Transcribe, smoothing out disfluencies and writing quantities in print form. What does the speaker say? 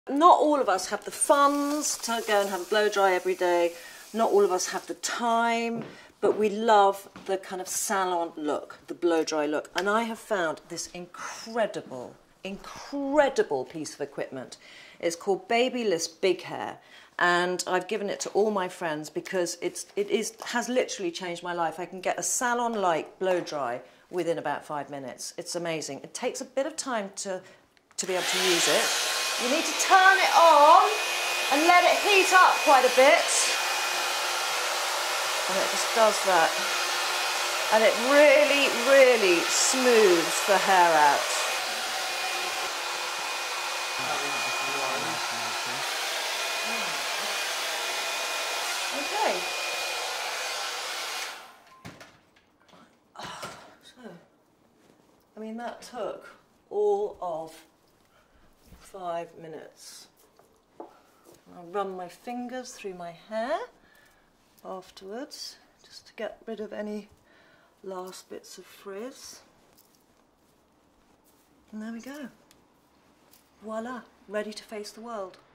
Not all of us have the funds to go and have a blow dry every day. Not all of us have the time, but we love the kind of salon look, the blow dry look. And I have found this incredible piece of equipment. It's called Babyliss Big Hair, and I've given it to all my friends because it has literally changed my life. I can get a salon-like blow dry within about 5 minutes. It's amazing. It takes a bit of time to be able to use it. You need to turn it on and let it heat up quite a bit. And it just does that. And it really, really smooths the hair out. Okay. So, I mean, that took all of 5 minutes. I'll run my fingers through my hair afterwards, just to get rid of any last bits of frizz. And there we go. Voila, ready to face the world.